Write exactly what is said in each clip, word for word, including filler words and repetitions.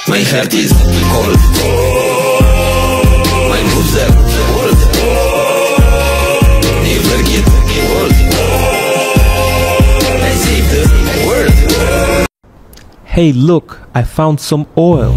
My heart is cold. My moves are bold. Never get old. I save the world. Hey, look, I found some oil.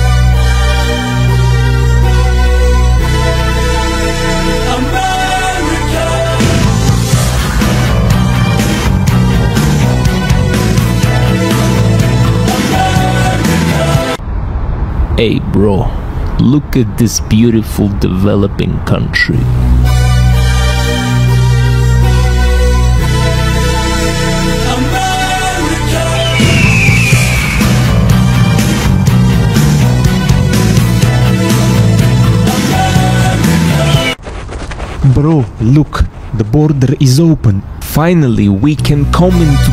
Hey bro, look at this beautiful developing country. Bro, look, the border is open. Finally, we can come into...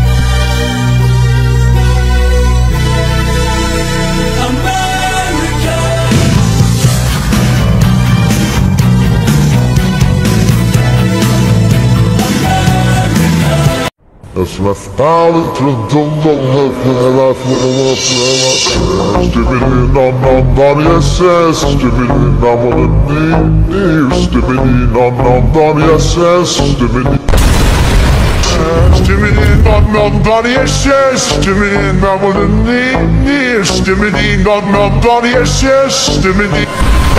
اسمع تعالي تردم الله Skibidi nam nam dan yeses Skibidi nam olan ni Skibidi nam nam dan yeses Skibidi Skibidi nam nam dan yeses Skibidi nam olan ni Skibidi nam nam dan yeses Skibidi